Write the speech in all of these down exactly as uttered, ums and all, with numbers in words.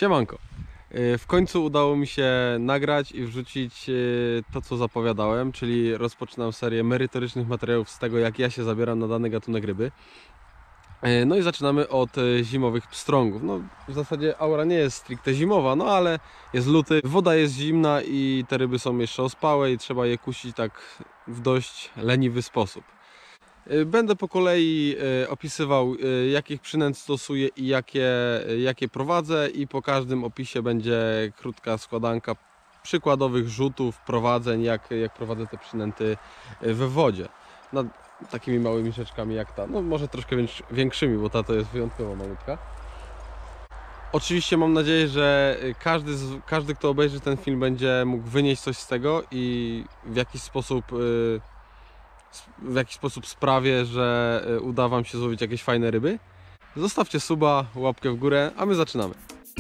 Siemanko. W końcu udało mi się nagrać i wrzucić to, co zapowiadałem, czyli rozpoczynam serię merytorycznych materiałów z tego, jak ja się zabieram na dany gatunek ryby. No i zaczynamy od zimowych pstrągów. No, w zasadzie aura nie jest stricte zimowa, no ale jest luty, woda jest zimna i te ryby są jeszcze ospałe i trzeba je kusić tak w dość leniwy sposób. Będę po kolei opisywał, jakich przynęt stosuję i jakie, jakie prowadzę, i po każdym opisie będzie krótka składanka przykładowych rzutów, prowadzeń, jak, jak prowadzę te przynęty we wodzie. Nad takimi małymi rzeczkami jak ta, no może troszkę większymi, bo ta to jest wyjątkowo malutka. Oczywiście mam nadzieję, że każdy, każdy kto obejrzy ten film, będzie mógł wynieść coś z tego i w jakiś sposób w jakiś sposób sprawię, że uda wam się złowić jakieś fajne ryby. Zostawcie suba, łapkę w górę, a my zaczynamy.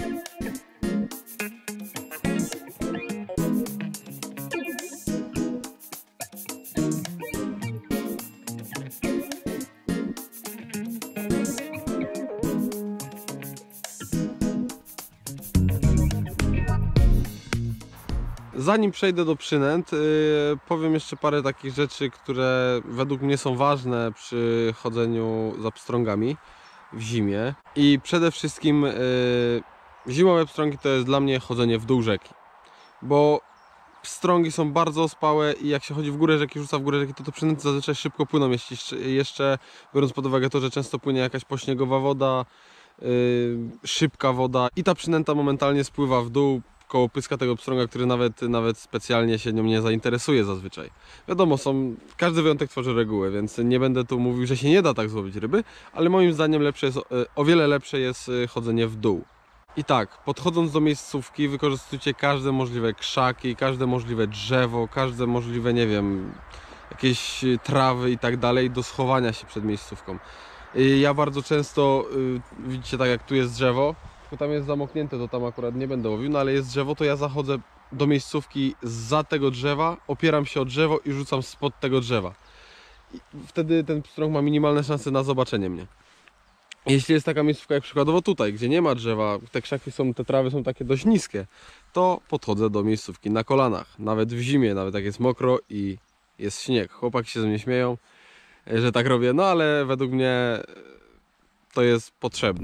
Zanim przejdę do przynęt, yy, powiem jeszcze parę takich rzeczy, które według mnie są ważne przy chodzeniu za pstrągami w zimie. I przede wszystkim yy, zimowe pstrągi to jest dla mnie chodzenie w dół rzeki. Bo pstrągi są bardzo ospałe i jak się chodzi w górę rzeki, rzuca w górę rzeki, to te przynęty zazwyczaj szybko płyną. Jeśli jeszcze, biorąc pod uwagę to, że często płynie jakaś pośniegowa woda, yy, szybka woda i ta przynęta momentalnie spływa w dół koło pyska tego pstrąga, który nawet, nawet specjalnie się nią nie zainteresuje zazwyczaj. Wiadomo, są, każdy wyjątek tworzy regułę, więc nie będę tu mówił, że się nie da tak złowić ryby, ale moim zdaniem lepsze jest, o wiele lepsze jest chodzenie w dół. I tak, podchodząc do miejscówki, wykorzystujcie każde możliwe krzaki, każde możliwe drzewo, każde możliwe, nie wiem, jakieś trawy i tak dalej do schowania się przed miejscówką. Ja bardzo często, widzicie, tak jak tu jest drzewo, bo tam jest zamoknięte, to tam akurat nie będę łowił, no ale jest drzewo, to ja zachodzę do miejscówki zza tego drzewa, opieram się o drzewo i rzucam spod tego drzewa. I wtedy ten pstrąg ma minimalne szanse na zobaczenie mnie. Jeśli jest taka miejscówka jak przykładowo tutaj, gdzie nie ma drzewa, te krzaki są, te trawy są takie dość niskie, to podchodzę do miejscówki na kolanach, nawet w zimie, nawet jak jest mokro i jest śnieg. Chłopaki się ze mnie śmieją, że tak robię, no ale według mnie to jest potrzebne.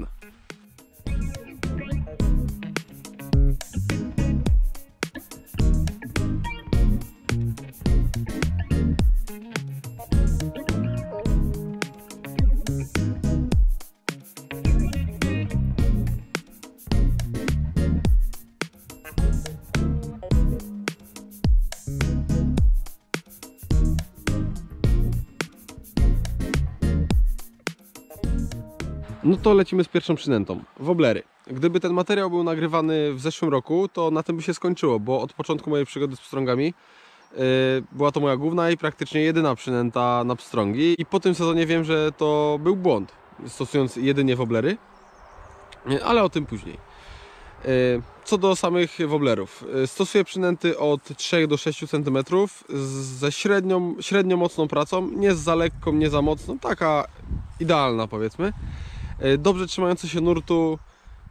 No to lecimy z pierwszą przynętą. Woblery. Gdyby ten materiał był nagrywany w zeszłym roku, to na tym by się skończyło, bo od początku mojej przygody z pstrągami yy, była to moja główna i praktycznie jedyna przynęta na pstrągi. I po tym sezonie wiem, że to był błąd, stosując jedynie woblery, yy, ale o tym później. Yy, co do samych woblerów. Yy, stosuję przynęty od trzech do sześciu centymetrów ze średnią, średnio mocną pracą, nie za lekką, nie za mocną, taka idealna powiedzmy. Dobrze trzymające się nurtu,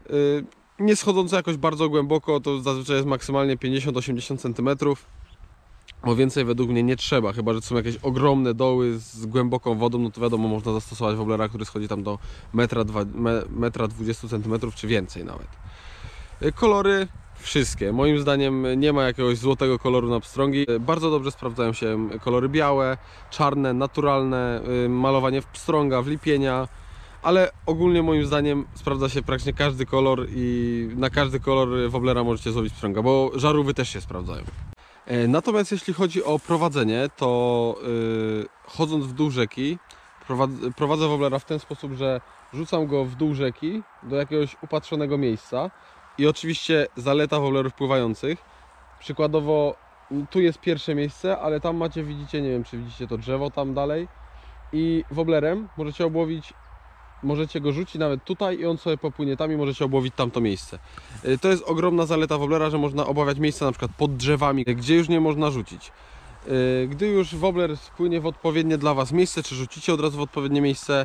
nie schodzące jakoś bardzo głęboko, to zazwyczaj jest maksymalnie pięćdziesiąt do osiemdziesięciu centymetrów, bo więcej według mnie nie trzeba, chyba że to są jakieś ogromne doły z głęboką wodą, no to wiadomo, można zastosować woblera, który schodzi tam do metra dwudziestu centymetrów czy więcej nawet. Kolory wszystkie, moim zdaniem nie ma jakiegoś złotego koloru na pstrągi. Bardzo dobrze sprawdzają się kolory białe, czarne, naturalne, malowanie w pstrąga, w lipienia. Ale ogólnie moim zdaniem sprawdza się praktycznie każdy kolor i na każdy kolor woblera możecie złowić pstrąga, bo żarówy też się sprawdzają. Natomiast jeśli chodzi o prowadzenie, to yy, chodząc w dół rzeki, prowadzę, prowadzę woblera w ten sposób, że rzucam go w dół rzeki do jakiegoś upatrzonego miejsca i oczywiście zaleta woblerów pływających. Przykładowo tu jest pierwsze miejsce, ale tam macie, widzicie, nie wiem czy widzicie to drzewo tam dalej i woblerem możecie obłowić. Możecie go rzucić nawet tutaj i on sobie popłynie tam i możecie obłowić tamto miejsce. To jest ogromna zaleta woblera, że można obławiać miejsca na przykład pod drzewami, gdzie już nie można rzucić. Gdy już wobler spłynie w odpowiednie dla Was miejsce, czy rzucicie od razu w odpowiednie miejsce,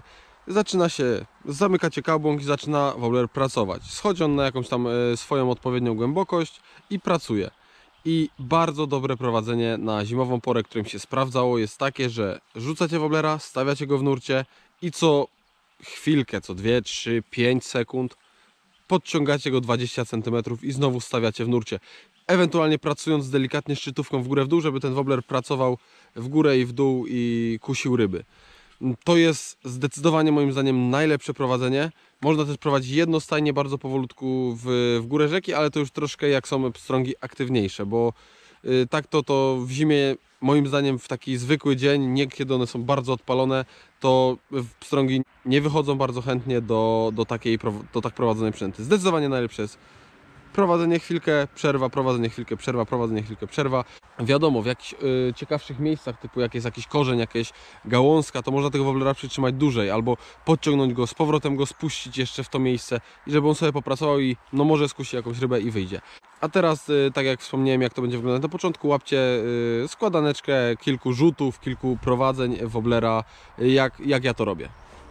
zaczyna się, zamykacie kałbąk i zaczyna wobbler pracować. Schodzi on na jakąś tam swoją odpowiednią głębokość i pracuje. I bardzo dobre prowadzenie na zimową porę, którym się sprawdzało, jest takie, że rzucacie wobblera, stawiacie go w nurcie i co chwilkę, co dwie, trzy, pięć sekund podciągacie go dwadzieścia centymetrów i znowu stawiacie w nurcie. Ewentualnie pracując delikatnie szczytówką w górę w dół, żeby ten wobbler pracował w górę i w dół i kusił ryby. To jest zdecydowanie moim zdaniem najlepsze prowadzenie. Można też prowadzić jednostajnie bardzo powolutku w, w górę rzeki, ale to już troszkę jak są pstrągi aktywniejsze, bo y, tak to, to w zimie moim zdaniem w taki zwykły dzień, nie kiedy one są bardzo odpalone, to pstrągi nie wychodzą bardzo chętnie do, do, takiej, do tak prowadzonej przynęty. Zdecydowanie najlepsze jest prowadzenie chwilkę, przerwa, prowadzenie chwilkę, przerwa, prowadzenie chwilkę, przerwa. Wiadomo, w jakichś y, ciekawszych miejscach, typu jak jest jakiś korzeń, jakieś gałązka, to można tego wobblera przytrzymać dłużej, albo podciągnąć go, z powrotem go spuścić jeszcze w to miejsce i żeby on sobie popracował i no może skusi jakąś rybę i wyjdzie. A teraz, y, tak jak wspomniałem, jak to będzie wyglądać na początku, łapcie y, składaneczkę kilku rzutów, kilku prowadzeń wobblera, y, jak, jak ja to robię.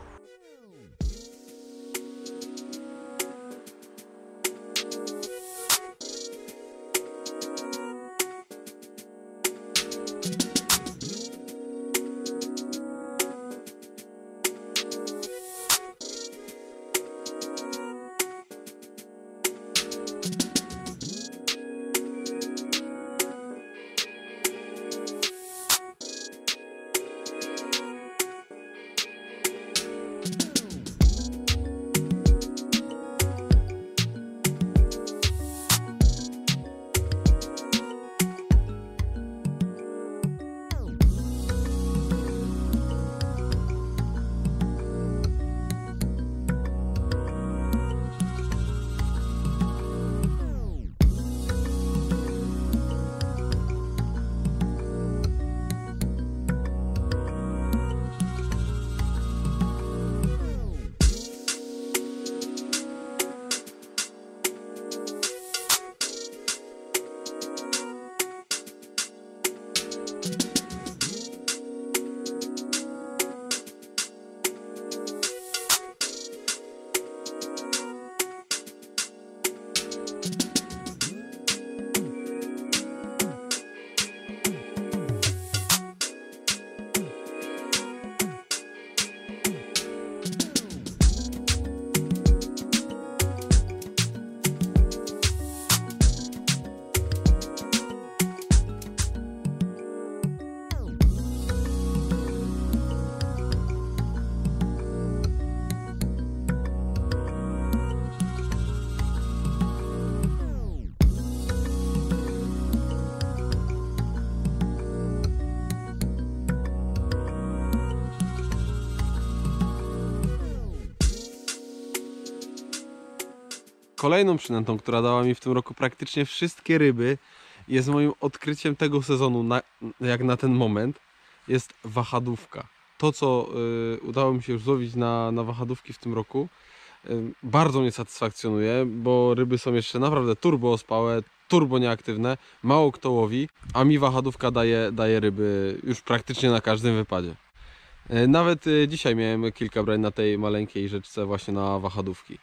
Kolejną przynętą, która dała mi w tym roku praktycznie wszystkie ryby, jest moim odkryciem tego sezonu, na, jak na ten moment, jest wahadówka. To, co y, udało mi się już złowić na, na wahadówki w tym roku, y, bardzo mnie satysfakcjonuje, bo ryby są jeszcze naprawdę turbo ospałe, turbo nieaktywne, mało kto łowi, a mi wahadówka daje, daje ryby już praktycznie na każdym wypadzie. Y, nawet y, dzisiaj miałem kilka brań na tej maleńkiej rzeczce właśnie na wahadówki.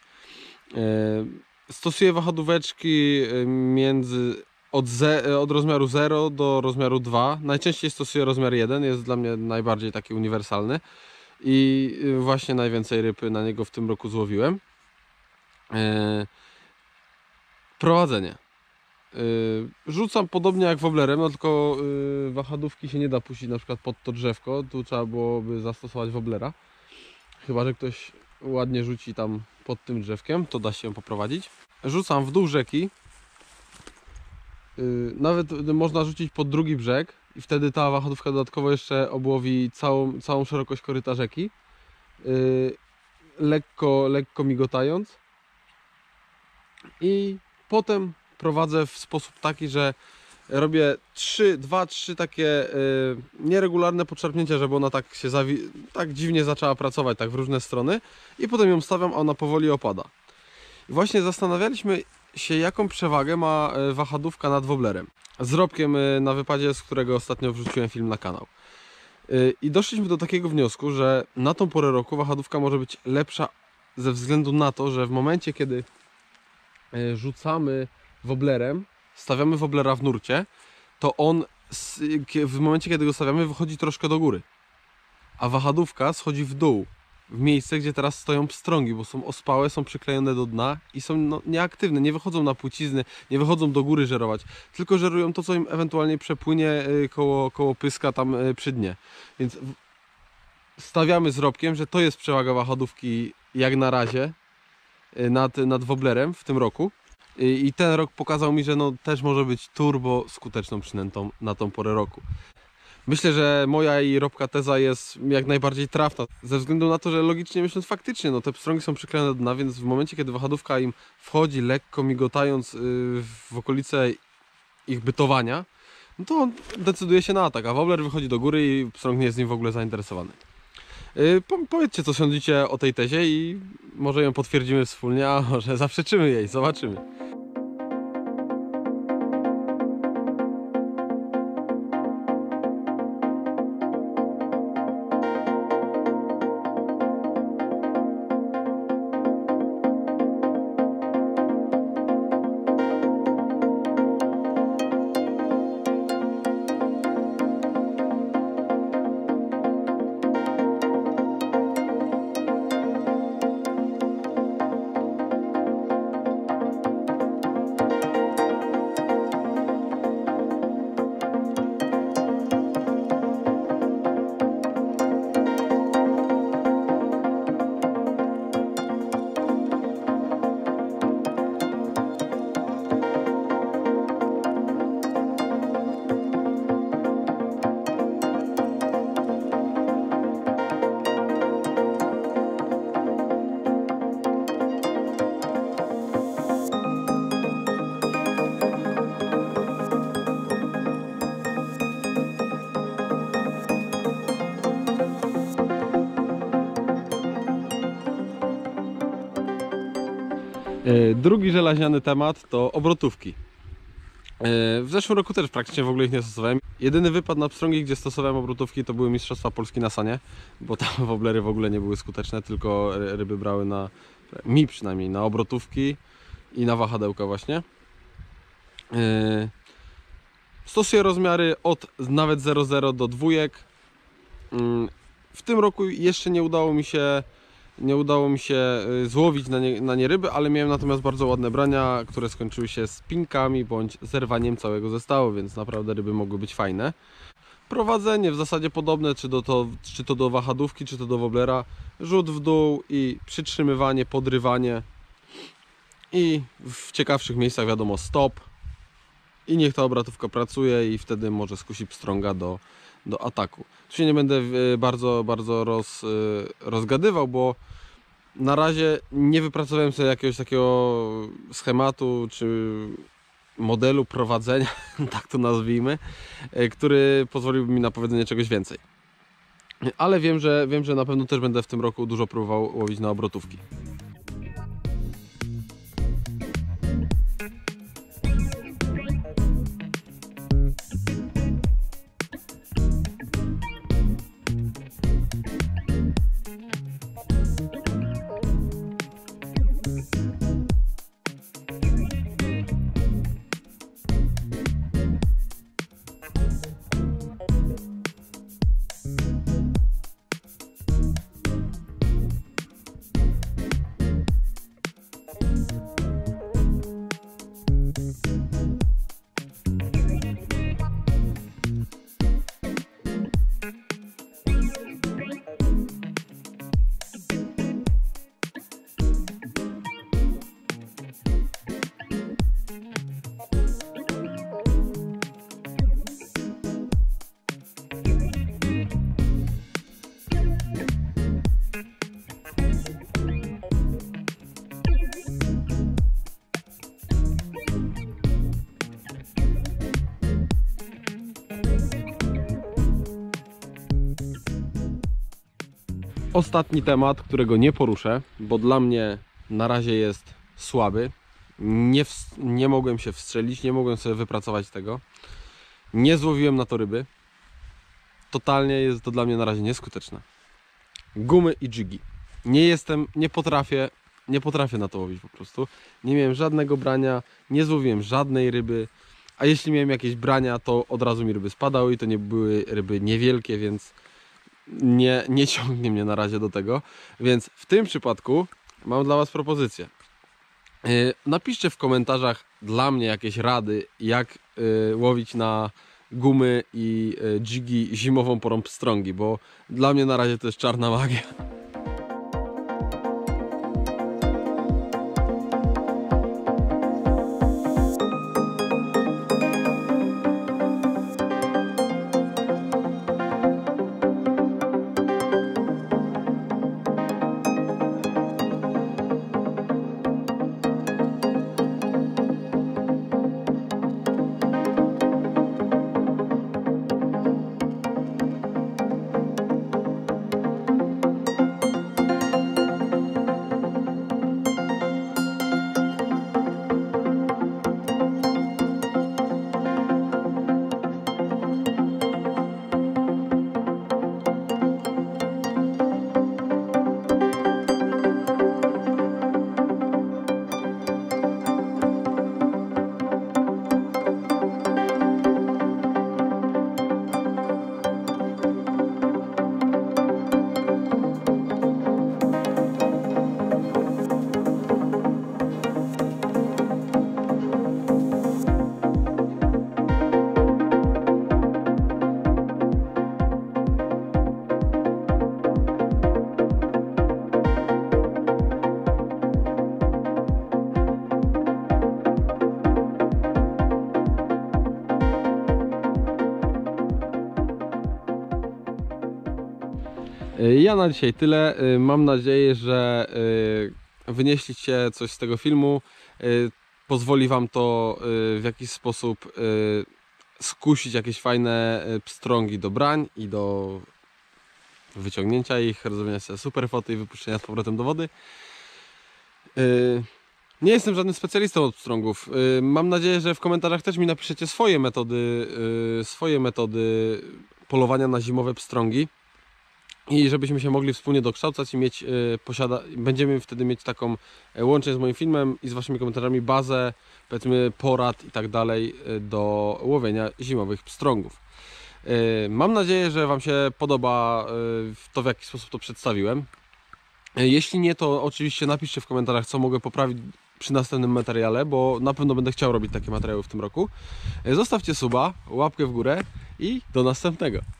Y, Stosuję wahadóweczki między od, ze, od rozmiaru zero do rozmiaru dwa. Najczęściej stosuję rozmiar jeden, jest dla mnie najbardziej taki uniwersalny i właśnie najwięcej ryb na niego w tym roku złowiłem. Prowadzenie. Rzucam podobnie jak wobblerem, no tylko wahadówki się nie da puścić na przykład pod to drzewko, tu trzeba byłoby zastosować wobblera. Chyba że ktoś ładnie rzuci tam pod tym drzewkiem, to da się ją poprowadzić. Rzucam w dół rzeki. Nawet można rzucić pod drugi brzeg i wtedy ta wahadówka dodatkowo jeszcze obłowi całą, całą szerokość koryta rzeki. Lekko, lekko migotając. I potem prowadzę w sposób taki, że robię trzy, dwa, trzy takie y, nieregularne podszarpnięcia, żeby ona tak się zawi tak dziwnie zaczęła pracować, tak w różne strony i potem ją stawiam, a ona powoli opada. I właśnie zastanawialiśmy się, jaką przewagę ma wahadówka nad wobblerem. Z Robkiem na wypadzie, z którego ostatnio wrzuciłem film na kanał. I doszliśmy do takiego wniosku, że na tą porę roku wahadłówka może być lepsza ze względu na to, że w momencie, kiedy rzucamy woblerem, stawiamy woblera w nurcie, to on w momencie, kiedy go stawiamy, wychodzi troszkę do góry. A wahadłówka schodzi w dół, w miejsce, gdzie teraz stoją pstrągi, bo są ospałe, są przyklejone do dna i są no, nieaktywne, nie wychodzą na płcizny, nie wychodzą do góry żerować, tylko żerują to, co im ewentualnie przepłynie koło, koło pyska tam przy dnie. Więc stawiamy z Robkiem, że to jest przewaga wahadłówki jak na razie nad, nad woblerem w tym roku. I ten rok pokazał mi, że no też może być turbo skuteczną przynętą na tą porę roku. Myślę, że moja i Robka teza jest jak najbardziej trafna, ze względu na to, że logicznie myśląc faktycznie, no te pstrągi są przyklejone do dna, więc w momencie, kiedy wahadłówka im wchodzi lekko migotając w okolice ich bytowania, no to on decyduje się na atak, a wobler wychodzi do góry i pstrąg nie jest z nim w ogóle zainteresowany. Po, powiedzcie, co sądzicie o tej tezie i może ją potwierdzimy wspólnie, a może zaprzeczymy jej, zobaczymy. Drugi żelaźniany temat to obrotówki. W zeszłym roku też praktycznie w ogóle ich nie stosowałem. Jedyny wypad na pstrągi, gdzie stosowałem obrotówki, to były Mistrzostwa Polski na Sanie, bo tam woblery w ogóle nie były skuteczne, tylko ryby brały na, mi przynajmniej, na obrotówki i na wahadełka właśnie. Stosuję rozmiary od nawet zero przecinek zero do dwójek. W tym roku jeszcze nie udało mi się Nie udało mi się złowić na nie, na nie ryby, ale miałem natomiast bardzo ładne brania, które skończyły się spinkami bądź zerwaniem całego zestawu, więc naprawdę ryby mogły być fajne. Prowadzenie w zasadzie podobne, czy, do to, czy to do wahadłówki, czy to do woblera. Rzut w dół i przytrzymywanie, podrywanie. I w ciekawszych miejscach wiadomo stop. I niech ta obrotówka pracuje i wtedy może skusi pstrąga do, do ataku. Tu się nie będę bardzo, bardzo roz, rozgadywał, bo na razie nie wypracowałem sobie jakiegoś takiego schematu czy modelu prowadzenia, tak to nazwijmy, który pozwoliłby mi na powiedzenie czegoś więcej. Ale wiem, że, wiem, że na pewno też będę w tym roku dużo próbował łowić na obrotówki. Ostatni temat, którego nie poruszę, bo dla mnie na razie jest słaby. Nie, nie mogłem się wstrzelić, nie mogłem sobie wypracować tego. Nie złowiłem na to ryby. totalnie jest to dla mnie na razie nieskuteczne. Gumy i dżigi. Nie jestem, nie potrafię, nie potrafię na to łowić po prostu. Nie miałem żadnego brania, nie złowiłem żadnej ryby, a jeśli miałem jakieś brania, to od razu mi ryby spadały i to nie były ryby niewielkie, więc nie, nie ciągnie mnie na razie do tego. Więc w tym przypadku mam dla Was propozycję. Yy, napiszcie w komentarzach dla mnie jakieś rady, jak yy, łowić na gumy i yy, dżigi zimową porą pstrągi, bo dla mnie na razie to jest czarna magia. Ja na dzisiaj tyle. Mam nadzieję, że wynieśliście coś z tego filmu. Pozwoli Wam to w jakiś sposób skusić jakieś fajne pstrągi do brań i do wyciągnięcia ich, rozumienia sobie super foty i wypuszczenia z powrotem do wody. Nie jestem żadnym specjalistą od pstrągów. Mam nadzieję, że w komentarzach też mi napiszecie swoje metody, swoje metody polowania na zimowe pstrągi. I żebyśmy się mogli wspólnie dokształcać i mieć, yy, posiada, będziemy wtedy mieć taką yy, łącznie z moim filmem i z Waszymi komentarzami bazę, powiedzmy porad i tak dalej yy, do łowienia zimowych pstrągów. Yy, mam nadzieję, że Wam się podoba yy, to, w jaki sposób to przedstawiłem. Yy, jeśli nie, to oczywiście napiszcie w komentarzach, co mogę poprawić przy następnym materiale, bo na pewno będę chciał robić takie materiały w tym roku. Yy, zostawcie suba, łapkę w górę i do następnego.